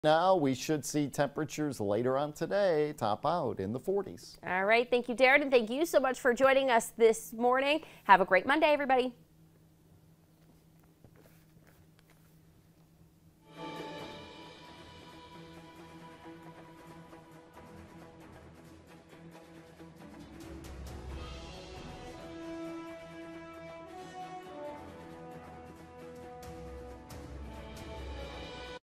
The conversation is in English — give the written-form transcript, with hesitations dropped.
Now we should see temperatures later on today top out in the 40s. All right. Thank you, Darren, and thank you so much for joining us this morning. Have a great Monday, everybody.